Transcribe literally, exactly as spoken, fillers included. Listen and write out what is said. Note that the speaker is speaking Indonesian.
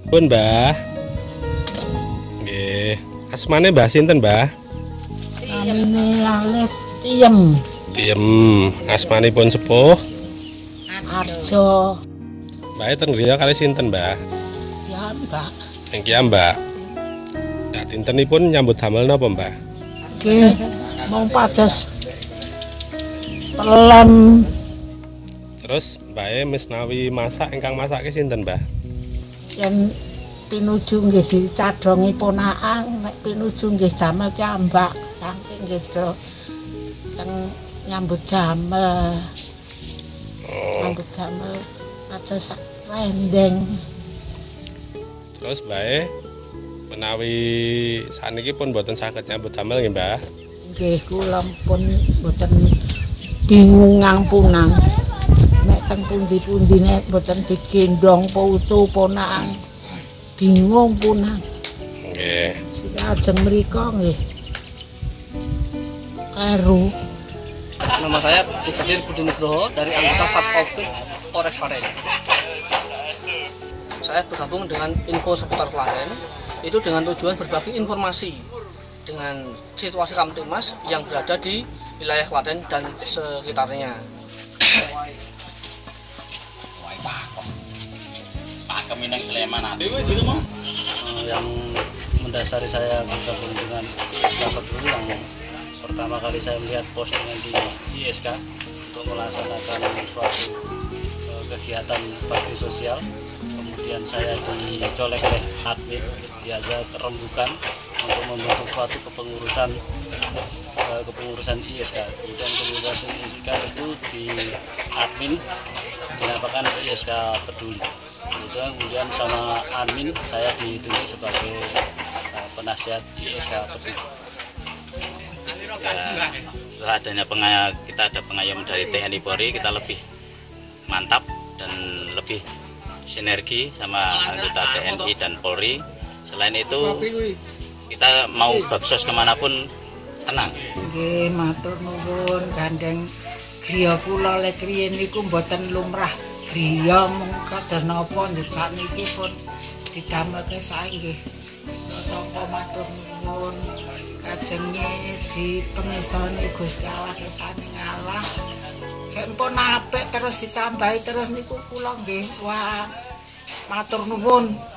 Pun Mbah. Nggih. Asmane Mbah sinten, Mbah? Namine Alif Tiem. Tiem. Asmanipun sepuh Arjo. Mbah ten griya kali sinten, Mbah? Ya, Mbak. Nggih, Mbak. Nah, dintenipun nyambut damel napa, Mbah? Nggih, mau pados pelem. Terus Mbah misnawi masak ingkang masake sinten, Mbah? Yen pinuju nggih dicadhongi ponakan, nek pinuju nggih damel ki ambak, saking nggih do teng nyambut damel. Nyambut damel pados rendeng. Terus Mbah menawi saniki pun boten saged nyambut damel nggih, Mbah? Nggih, kula pun boten bingung ngangpunang. Nek teng pundi-pundi nek boten digendong putu ponakan. Bingung punang. Nggih. Sing ajeng mriku nggih. Karu. Nama saya Brigadir Budi Nugroho dari anggota Satpol Polres Klaten. Saya bergabung dengan info seputar Klaten itu dengan tujuan berbagi informasi dengan situasi Kamtibmas yang berada di wilayah Klaten dan sekitarnya. Yang mendasari saya bergabung dengan I S K Peduli, yang pertama kali saya melihat postingan di I S K untuk melaksanakan suatu kegiatan bakti sosial. Kemudian saya dicolek oleh admin, diajak rembukan untuk membentuk suatu kepengurusan kepengurusan I S K. Kemudian kepengurusan I S K itu di admin dinamakan I S K Peduli. Kemudian sama admin saya ditunjuk sebagai penasihat I S K Peduli. Ya, setelah adanya pengay kita ada pengayom dari T N I Polri, kita lebih mantap dan lebih sinergi sama anggota T N I dan Polri. Selain itu kita mau baksos kemanapun tenang. Nggih, matur nuwun gandeng griya kula lek riyen niku mboten lumrah griya mung kados napa njejak niki pun didamelke sae nggih. Tangga matur nuwun kajenge dipengestoni Gusti Allah kesane ngalah. Gek pun apik terus ditambahi terus niku kula nggih. Wah, matur nuwun.